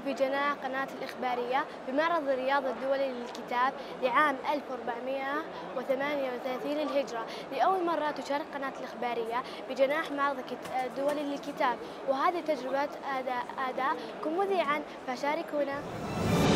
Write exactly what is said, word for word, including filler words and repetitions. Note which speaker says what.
Speaker 1: في جناح قناة الإخبارية بمعرض الرياض الدولي للكتاب لعام ألف وأربعمئة وثمانية وثلاثين للهجرة. لأول مرة تشارك قناة الإخبارية بجناح معرض الدولي للكتاب، وهذه تجربة أداء أداء كمذيعا، فشاركونا.